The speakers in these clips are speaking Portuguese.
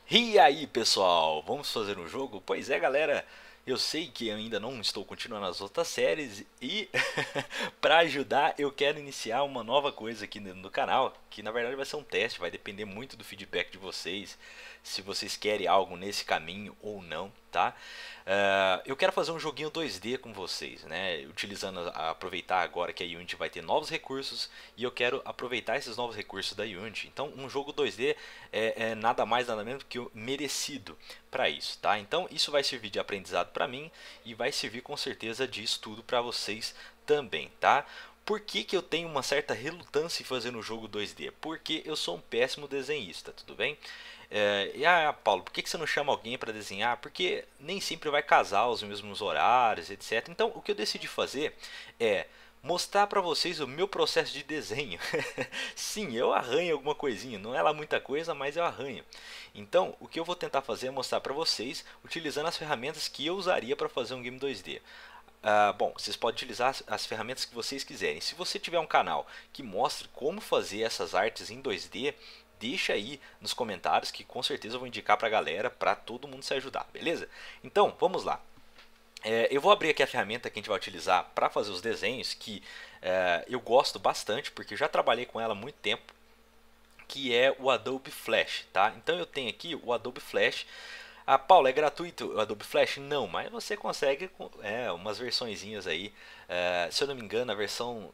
E aí, pessoal, vamos fazer um jogo? Pois é, galera, eu sei que eu ainda não estou continuando as outras séries e para ajudar eu quero iniciar uma nova coisa aqui no canal, que na verdade vai ser um teste, vai depender muito do feedback de vocês, se vocês querem algo nesse caminho ou não, tá? Eu quero fazer um joguinho 2D com vocês, né? Utilizando, aproveitar agora que a Unity vai ter novos recursos e eu quero aproveitar esses novos recursos da Unity. Então, um jogo 2D é nada mais nada menos que o merecido para isso, tá? Então, isso vai servir de aprendizado para mim e vai servir com certeza de estudo para vocês também, tá? Por que, que eu tenho uma certa relutância em fazer um jogo 2D? Porque eu sou um péssimo desenhista, tudo bem? Paulo, por que, que você não chama alguém para desenhar? Porque nem sempre vai casar os mesmos horários, etc. Então, o que eu decidi fazer é mostrar para vocês o meu processo de desenho. Sim, eu arranho alguma coisinha, não é lá muita coisa, mas eu arranho. Então, o que eu vou tentar fazer é mostrar para vocês utilizando as ferramentas que eu usaria para fazer um game 2D. Bom, vocês podem utilizar as ferramentas que vocês quiserem. Se você tiver um canal que mostre como fazer essas artes em 2D, deixa aí nos comentários que com certeza eu vou indicar para a galera, para todo mundo se ajudar, beleza? Então, vamos lá. Eu vou abrir aqui a ferramenta que a gente vai utilizar para fazer os desenhos, que eu gosto bastante, porque eu já trabalhei com ela há muito tempo, que é o Adobe Flash, tá? Então eu tenho aqui o Adobe Flash. Paulo, é gratuito o Adobe Flash? Não, mas você consegue umas versõezinhas aí. Se eu não me engano, a versão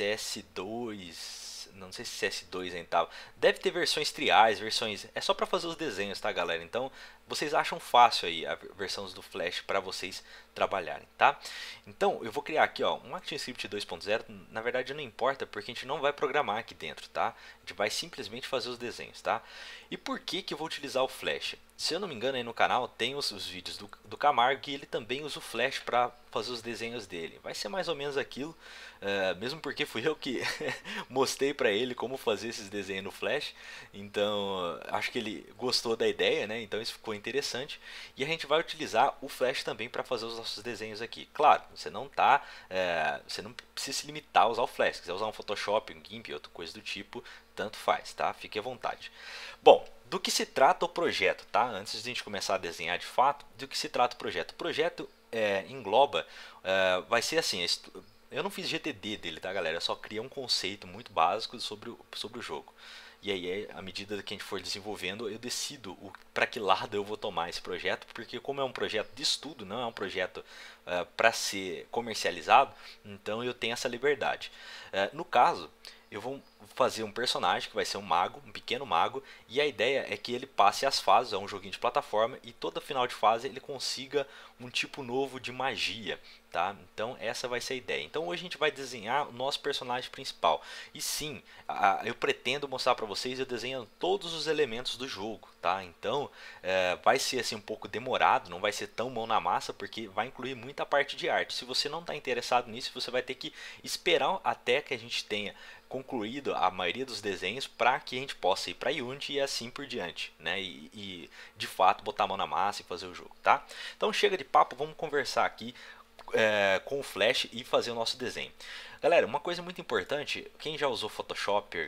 CS2, não sei se CS2 ainda tava. Deve ter versões triais, versões. É só para fazer os desenhos, tá, galera? Então vocês acham fácil aí a versão do Flash para vocês trabalharem, tá? Então eu vou criar aqui, ó, um ActionScript 2.0. Na verdade não importa porque a gente não vai programar aqui dentro, tá? A gente vai simplesmente fazer os desenhos, tá? E por que que eu vou utilizar o Flash? Se eu não me engano aí no canal tem os vídeos do Camargo e ele também usa o Flash para fazer os desenhos dele. Vai ser mais ou menos aquilo, mesmo porque fui eu que mostrei para ele como fazer esses desenhos no Flash. Então acho que ele gostou da ideia, né? Então isso ficou interessante. E a gente vai utilizar o Flash também para fazer os nossos desenhos aqui. Claro, você não precisa se limitar a usar o Flash. Se quiser usar um Photoshop, um GIMP, outra coisa do tipo, tanto faz, tá? Fique à vontade. Bom, do que se trata o projeto, tá? Antes de a gente começar a desenhar de fato, do que se trata o projeto? O projeto engloba, vai ser assim, eu não fiz GTD dele, tá, galera? Eu só criei um conceito muito básico sobre o jogo. E aí, à medida que a gente for desenvolvendo, eu decido para que lado eu vou tomar esse projeto, porque como é um projeto de estudo, não é um projeto para ser comercializado, então eu tenho essa liberdade. No caso, eu vou fazer um personagem que vai ser um mago, um pequeno mago, e a ideia é que ele passe as fases, é um joguinho de plataforma, e todo final de fase ele consiga um tipo novo de magia, tá? Então essa vai ser a ideia. Então hoje a gente vai desenhar o nosso personagem principal. E sim, eu pretendo mostrar para vocês eu desenhando todos os elementos do jogo, tá? Então vai ser assim um pouco demorado, não vai ser tão mão na massa, porque vai incluir muita parte de arte. Se você não está interessado nisso, você vai ter que esperar até que a gente tenha concluído a maioria dos desenhos para que a gente possa ir para Unity e assim por diante, né? E de fato botar a mão na massa e fazer o jogo, tá? Então chega de papo, vamos conversar aqui com o Flash e fazer o nosso desenho. Galera, uma coisa muito importante, quem já usou Photoshop,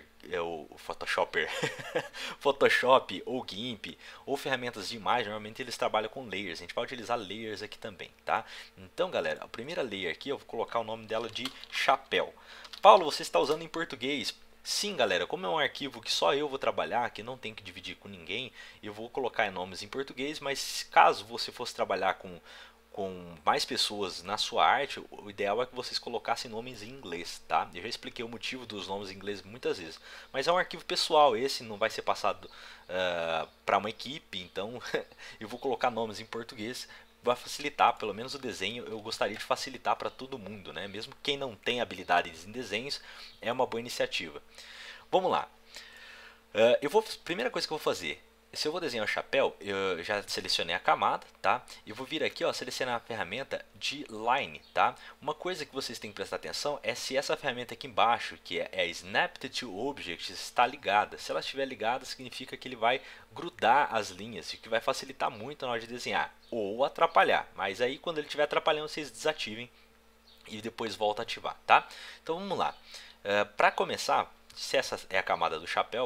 Photoshop ou GIMP ou ferramentas de imagem, normalmente eles trabalham com layers. A gente vai utilizar layers aqui também, tá? Então, galera, a primeira layer aqui eu vou colocar o nome dela de chapéu. Paulo, você está usando em português? Sim, galera, como é um arquivo que só eu vou trabalhar, que não tem que dividir com ninguém, eu vou colocar nomes em português, mas caso você fosse trabalhar com mais pessoas na sua arte, o ideal é que vocês colocassem nomes em inglês, tá? Eu já expliquei o motivo dos nomes em inglês muitas vezes, mas é um arquivo pessoal, esse não vai ser passado para uma equipe, então eu vou colocar nomes em português, vai facilitar, pelo menos o desenho eu gostaria de facilitar para todo mundo, né? Mesmo quem não tem habilidades em desenhos, é uma boa iniciativa. Vamos lá. Primeira coisa que eu vou fazer, se eu vou desenhar o chapéu, eu já selecionei a camada, tá? Eu vou vir aqui, ó, selecionar a ferramenta de line, tá? Uma coisa que vocês têm que prestar atenção é se essa ferramenta aqui embaixo, que é Snapped to Objects, está ligada. Se ela estiver ligada, significa que ele vai grudar as linhas, o que vai facilitar muito na hora de desenhar, ou atrapalhar. Mas aí quando ele estiver atrapalhando, vocês desativem e depois volta a ativar, tá? Então vamos lá. Para começar, se essa é a camada do chapéu, vamos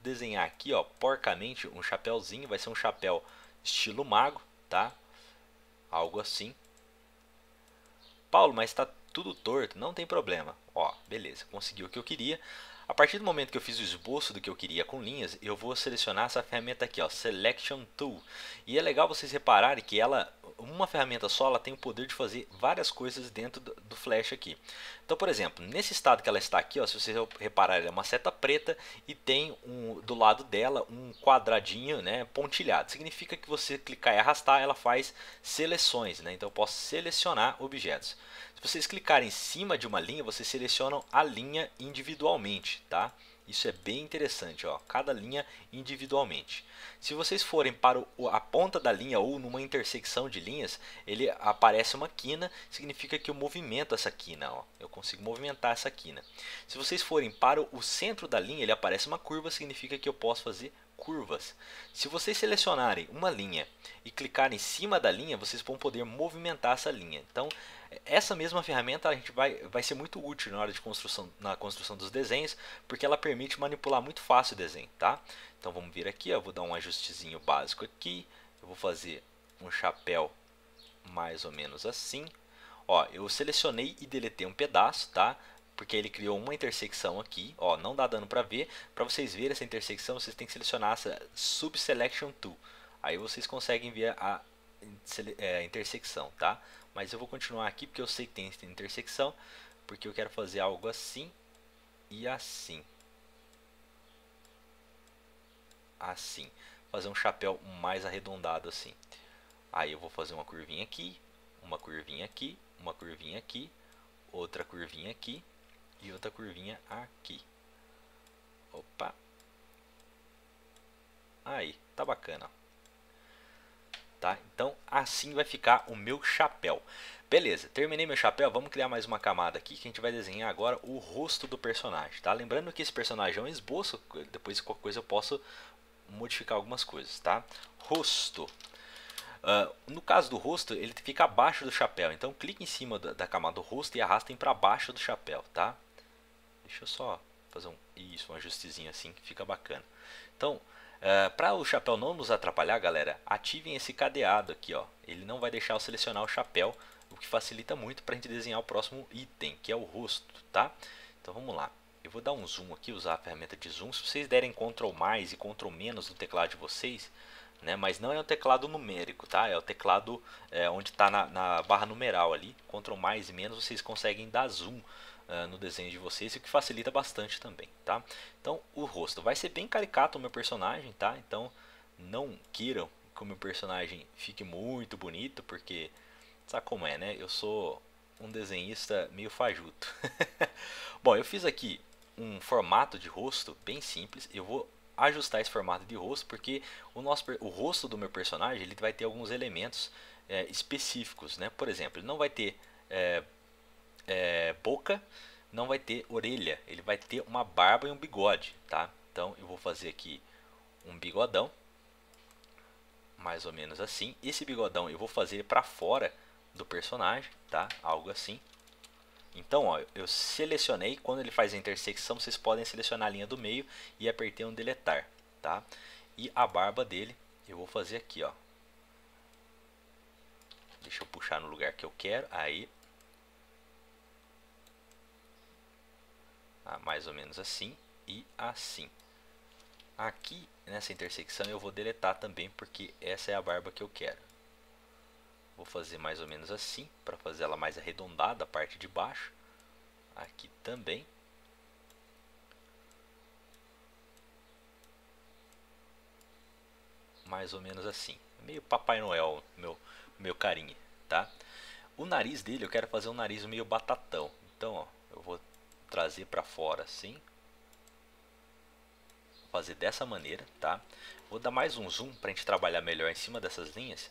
desenhar aqui, ó, porcamente, um chapéuzinho. Vai ser um chapéu estilo mago, tá? Algo assim. Paulo, mas está tudo torto. Não tem problema. Ó, beleza, consegui o que eu queria. A partir do momento que eu fiz o esboço do que eu queria com linhas, eu vou selecionar essa ferramenta aqui, ó, Selection Tool. E é legal vocês repararem que ela, uma ferramenta só, ela tem o poder de fazer várias coisas dentro do Flash aqui. Então, por exemplo, nesse estado que ela está aqui, ó, se vocês repararem, é uma seta preta e tem do lado dela um quadradinho, né, pontilhado. Significa que você clicar e arrastar, ela faz seleções, né? Então eu posso selecionar objetos. Se vocês clicarem em cima de uma linha, vocês selecionam a linha individualmente, tá? Isso é bem interessante, ó, cada linha individualmente. Se vocês forem para a ponta da linha ou numa intersecção de linhas, ele aparece uma quina, significa que eu movimento essa quina, ó, eu consigo movimentar essa quina. Se vocês forem para o centro da linha, ele aparece uma curva, significa que eu posso fazer curvas. Se vocês selecionarem uma linha e clicar em cima da linha, vocês vão poder movimentar essa linha. Então, essa mesma ferramenta a gente vai ser muito útil na hora de construção, na construção dos desenhos, porque ela permite manipular muito fácil o desenho, tá? Então vamos vir aqui, eu vou dar um ajustezinho básico aqui, eu vou fazer um chapéu mais ou menos assim. Ó, eu selecionei e deletei um pedaço, tá? Porque ele criou uma intersecção aqui, ó, não dá dano para ver. Para vocês verem essa intersecção, vocês têm que selecionar essa Subselection Tool. Aí vocês conseguem ver a intersecção, tá? Mas eu vou continuar aqui porque eu sei que tem essa intersecção, porque eu quero fazer algo assim e assim. Assim, fazer um chapéu mais arredondado assim. Aí eu vou fazer uma curvinha aqui, uma curvinha aqui, uma curvinha aqui, outra curvinha aqui e outra curvinha aqui. Opa! Aí, tá bacana. Tá? Então assim vai ficar o meu chapéu. Beleza, terminei meu chapéu, vamos criar mais uma camada aqui que a gente vai desenhar agora o rosto do personagem, tá? Lembrando que esse personagem é um esboço, depois qualquer coisa eu posso modificar algumas coisas, tá? Rosto. No caso do rosto, ele fica abaixo do chapéu, então clique em cima da camada do rosto e arrastem para baixo do chapéu, tá? Deixa eu só fazer um ajustezinho assim que fica bacana. Então, para o chapéu não nos atrapalhar, galera, ativem esse cadeado aqui, ó. Ele não vai deixar eu selecionar o chapéu, o que facilita muito para a gente desenhar o próximo item, que é o rosto, tá? Então vamos lá. Eu vou dar um zoom aqui, usar a ferramenta de zoom. Se vocês derem Ctrl mais e Ctrl menos no teclado de vocês, né? Mas não é um teclado numérico, tá? É o teclado onde está na barra numeral ali. Ctrl mais e menos vocês conseguem dar zoom no desenho de vocês, o que facilita bastante também, tá? Então o rosto vai ser bem caricato o meu personagem, tá? Então não queiram que o meu personagem fique muito bonito, porque sabe como é, né? Eu sou um desenhista meio fajuto. Bom, eu fiz aqui um formato de rosto bem simples. Eu vou ajustar esse formato de rosto porque o rosto do meu personagem ele vai ter alguns elementos específicos, né? Por exemplo, ele não vai ter boca, não vai ter orelha, ele vai ter uma barba e um bigode, tá? Então eu vou fazer aqui um bigodão, mais ou menos assim. Esse bigodão eu vou fazer para fora do personagem, tá? Algo assim. Então, ó, eu selecionei, quando ele faz a intersecção, vocês podem selecionar a linha do meio e apertei um deletar, tá? E a barba dele, eu vou fazer aqui, ó. Deixa eu puxar no lugar que eu quero, aí. Mais ou menos assim e assim. Aqui, nessa intersecção, eu vou deletar também, porque essa é a barba que eu quero. Vou fazer mais ou menos assim, para fazer ela mais arredondada, a parte de baixo. Aqui também. Mais ou menos assim. Meio Papai Noel, meu carinha, tá? O nariz dele, eu quero fazer um nariz meio batatão. Então, ó, eu vou trazer para fora assim. Fazer dessa maneira, tá? Vou dar mais um zoom para a gente trabalhar melhor em cima dessas linhas.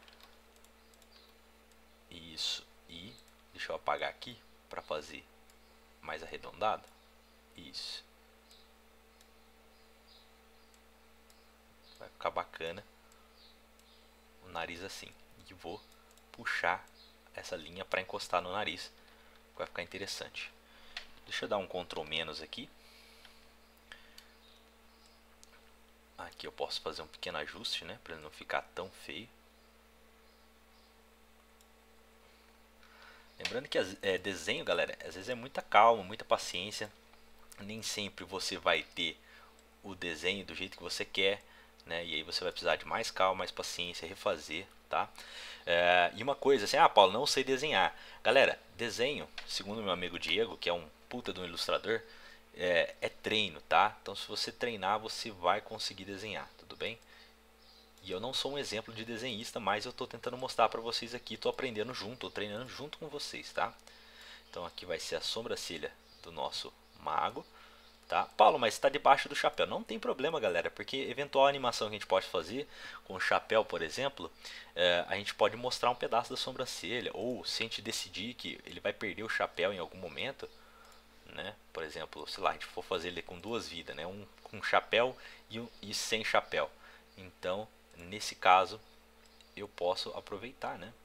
Isso, e deixa eu apagar aqui para fazer mais arredondado. Isso. Vai ficar bacana o nariz assim. E vou puxar essa linha para encostar no nariz. Vai ficar interessante. Deixa eu dar um Ctrl menos aqui. Aqui eu posso fazer um pequeno ajuste, né, para ele não ficar tão feio. Lembrando que desenho, galera, às vezes é muita calma, muita paciência. Nem sempre você vai ter o desenho do jeito que você quer, né? E aí você vai precisar de mais calma, mais paciência, refazer, tá? E uma coisa assim, Paulo, não sei desenhar. Galera, desenho, segundo meu amigo Diego, que é um puta de um ilustrador, é treino, tá? Então se você treinar, você vai conseguir desenhar, tudo bem? E eu não sou um exemplo de desenhista, mas eu estou tentando mostrar para vocês aqui, estou aprendendo junto, tô treinando junto com vocês, tá? Então aqui vai ser a sobrancelha do nosso mago, tá? Paulo, mas está debaixo do chapéu. Não tem problema, galera, porque eventual animação que a gente pode fazer com o chapéu, por exemplo, a gente pode mostrar um pedaço da sobrancelha, ou se a gente decidir que ele vai perder o chapéu em algum momento, né? Por exemplo, sei lá, a gente for fazer ele com duas vidas, né? Um com chapéu e sem chapéu. Então, nesse caso, eu posso aproveitar, né?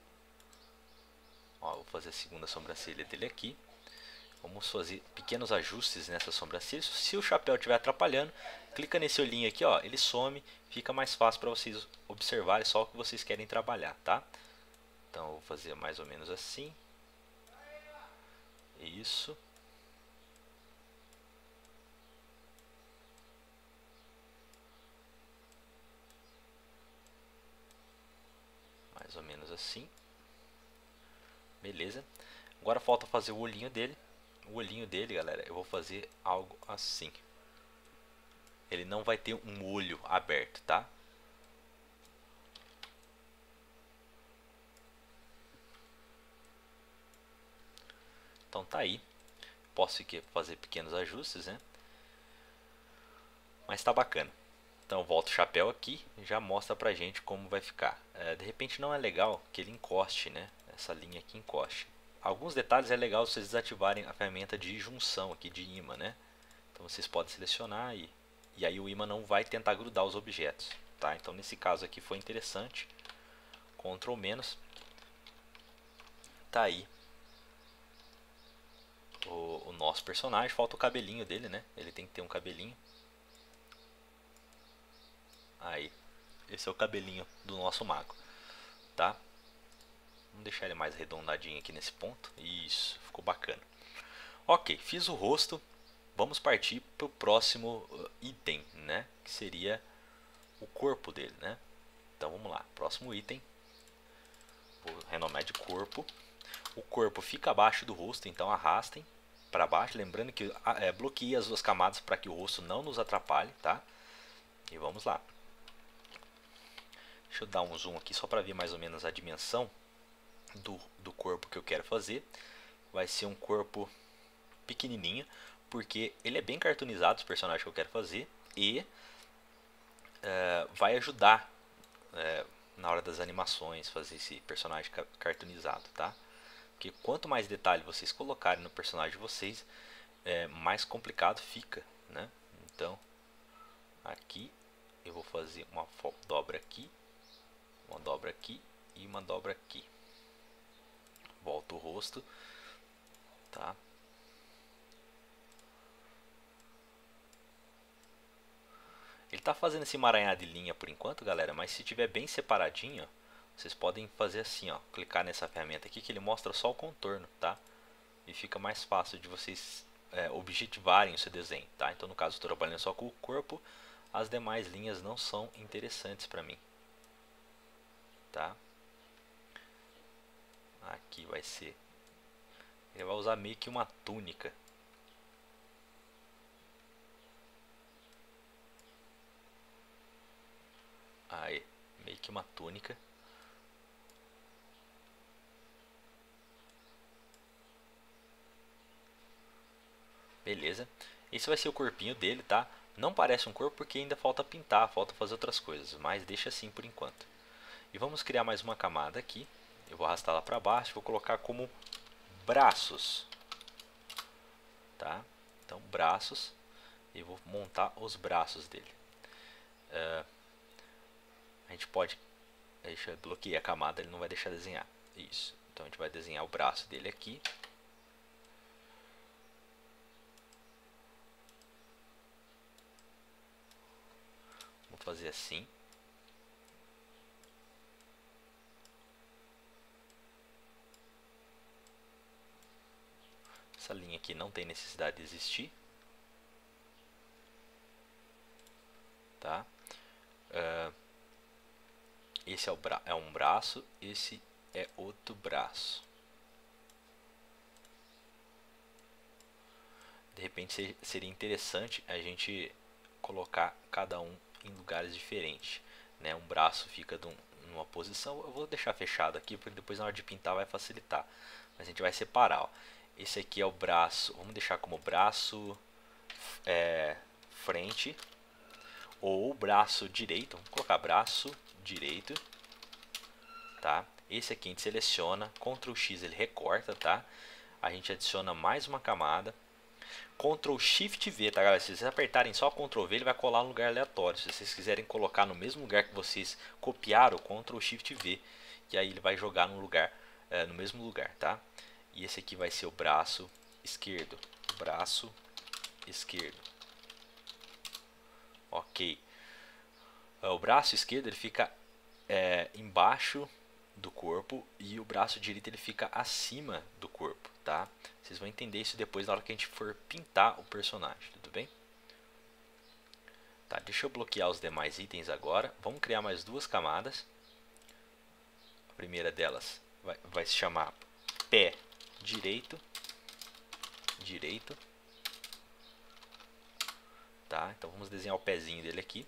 Ó, vou fazer a segunda sobrancelha dele aqui. Vamos fazer pequenos ajustes nessa sobrancelha. Se o chapéu estiver atrapalhando, clica nesse olhinho aqui, ó, ele some, fica mais fácil para vocês observarem só o que vocês querem trabalhar, tá? Então eu vou fazer mais ou menos assim. Isso. Mais ou menos assim. Beleza. Agora falta fazer o olhinho dele. O olhinho dele, galera, eu vou fazer algo assim. Ele não vai ter um olho aberto, tá? Então tá aí. Posso aqui fazer pequenos ajustes, né? Mas tá bacana. Então volta o chapéu aqui, já mostra pra gente como vai ficar. De repente não é legal que ele encoste, né? Essa linha aqui encoste. Alguns detalhes é legal vocês desativarem a ferramenta de junção aqui de ímã, né? Então vocês podem selecionar e aí o ímã não vai tentar grudar os objetos, tá? Então nesse caso aqui foi interessante. Ctrl menos. Tá aí o nosso personagem. Falta o cabelinho dele, né? Ele tem que ter um cabelinho. Aí, esse é o cabelinho do nosso mago, tá? Vamos deixar ele mais arredondadinho aqui nesse ponto. Isso, ficou bacana. Ok, fiz o rosto. Vamos partir para o próximo item, né? Que seria o corpo dele, né? Então vamos lá, próximo item. Vou renomar de corpo. O corpo fica abaixo do rosto, então arrastem para baixo. Lembrando que bloqueie as duas camadas para que o rosto não nos atrapalhe, tá? E vamos lá. Deixa eu dar um zoom aqui só para ver mais ou menos a dimensão do corpo que eu quero fazer. Vai ser um corpo pequenininho, porque ele é bem cartoonizado, os personagens que eu quero fazer, e vai ajudar na hora das animações fazer esse personagem cartoonizado, tá? Porque quanto mais detalhe vocês colocarem no personagem de vocês, mais complicado fica, né? Então, aqui eu vou fazer uma dobra aqui, uma dobra aqui e uma dobra aqui. Volto o rosto, tá? Ele tá fazendo esse emaranhado de linha por enquanto, galera, mas se tiver bem separadinho, vocês podem fazer assim, ó, clicar nessa ferramenta aqui que ele mostra só o contorno, tá? E fica mais fácil de vocês objetivarem o seu desenho, tá? Então no caso eu estou trabalhando só com o corpo, as demais linhas não são interessantes para mim, tá? Aqui vai ser, ele vai usar meio que uma túnica. Aí, meio que uma túnica. Beleza. Esse vai ser o corpinho dele, tá? Não parece um corpo porque ainda falta pintar, falta fazer outras coisas, mas deixa assim por enquanto. E vamos criar mais uma camada aqui. Eu vou arrastar lá para baixo, vou colocar como braços, tá? Então braços, e vou montar os braços dele. A gente pode, deixa eu bloquear a camada, ele não vai deixar desenhar. Isso. Então a gente vai desenhar o braço dele aqui. Vamos fazer assim. Essa linha aqui não tem necessidade de existir. Tá? Esse é um braço, esse é outro braço. De repente seria interessante a gente colocar cada um em lugares diferentes, né? Um braço fica numa posição, eu vou deixar fechado aqui porque depois na hora de pintar vai facilitar, mas a gente vai separar, ó. Esse aqui é o braço, vamos deixar como braço frente, ou braço direito, vamos colocar braço direito, tá? Esse aqui a gente seleciona, Ctrl X ele recorta, tá? A gente adiciona mais uma camada, Ctrl Shift V, tá galera? Se vocês apertarem só Ctrl V, ele vai colar no lugar aleatório. Se vocês quiserem colocar no mesmo lugar que vocês copiaram, Ctrl Shift V, e aí ele vai jogar no lugar, no mesmo lugar, tá? E esse aqui vai ser o braço esquerdo, braço esquerdo. Ok. O braço esquerdo ele fica embaixo do corpo e o braço direito ele fica acima do corpo, tá? Vocês vão entender isso depois na hora que a gente for pintar o personagem, tudo bem? Tá, deixa eu bloquear os demais itens agora. Vamos criar mais duas camadas. A primeira delas vai se chamar pé direito, direito, tá? Então vamos desenhar o pezinho dele aqui.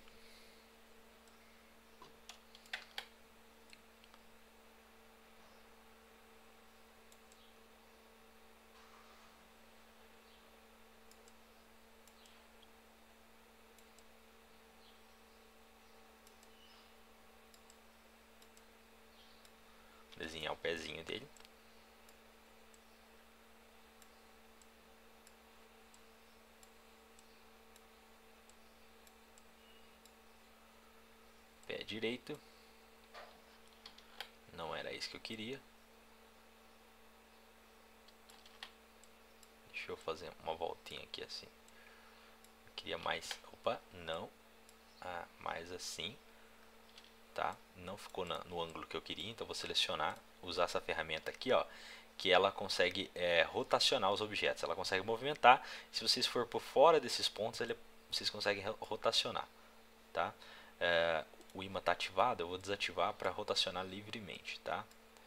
Desenhar o pezinho dele. Pé direito. Não era isso que eu queria. Deixa eu fazer uma voltinha aqui assim. Eu queria mais. Opa, não. Mais assim. Tá? Não ficou no ângulo que eu queria, então vou selecionar, usar essa ferramenta aqui, ó, que ela consegue rotacionar os objetos, ela consegue movimentar. Se vocês for por fora desses pontos, vocês conseguem rotacionar, tá? O imã está ativado, eu vou desativar para rotacionar livremente, tá?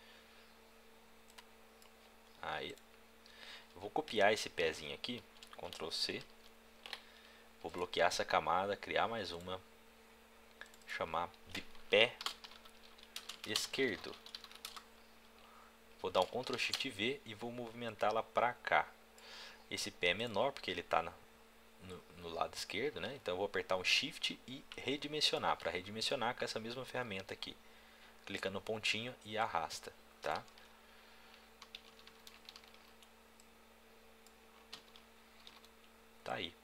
Aí, eu vou copiar esse pezinho aqui, Ctrl C, vou bloquear essa camada, criar mais uma, chamar de pé esquerdo. Vou dar um Ctrl Shift V e vou movimentá-la para cá. Esse pé é menor porque ele está no lado esquerdo, né? Então eu vou apertar um Shift e redimensionar. Para redimensionar com essa mesma ferramenta aqui, clica no pontinho e arrasta, tá? Tá aí.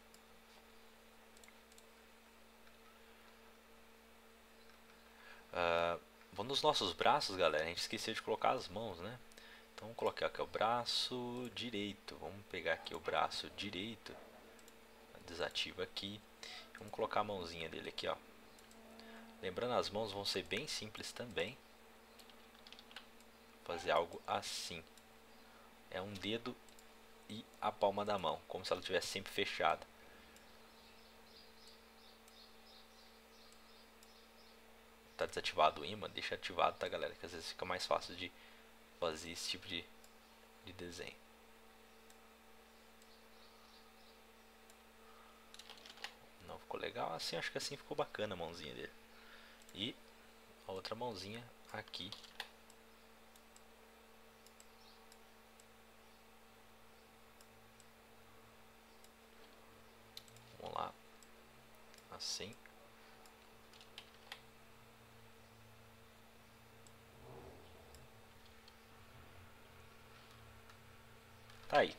Nos nossos braços, galera, a gente esqueceu de colocar as mãos, né? Então vamos colocar aqui o braço direito. Vamos pegar aqui o braço direito, desativa aqui. Vamos colocar a mãozinha dele aqui, ó. Lembrando, as mãos vão ser bem simples também. Fazer algo assim. É um dedo e a palma da mão, como se ela estivesse sempre fechada. Tá desativado o imã, deixa ativado, tá galera, que às vezes fica mais fácil de fazer esse tipo de desenho. Não ficou legal assim, acho que assim ficou bacana a mãozinha dele. E a outra mãozinha aqui. Vamos lá, assim. Tá aí.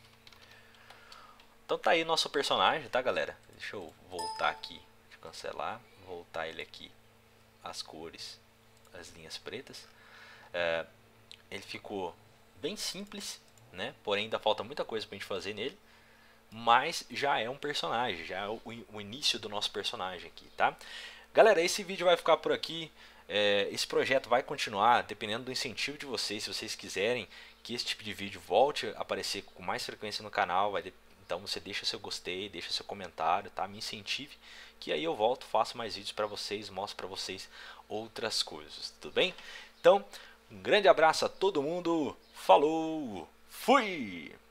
Então tá aí nosso personagem, tá galera? Deixa eu voltar aqui, deixa eu cancelar, voltar ele aqui, as cores, as linhas pretas. Ele ficou bem simples, né? Porém ainda falta muita coisa pra gente fazer nele. Mas já é um personagem, já é o início do nosso personagem aqui, tá? Galera, esse vídeo vai ficar por aqui. Esse projeto vai continuar dependendo do incentivo de vocês. Se vocês quiserem que esse tipo de vídeo volte a aparecer com mais frequência no canal, então você deixa seu gostei, deixa seu comentário, tá? Me incentive, que aí eu volto, faço mais vídeos para vocês, mostro para vocês outras coisas, tudo bem? Então, um grande abraço a todo mundo, falou, fui!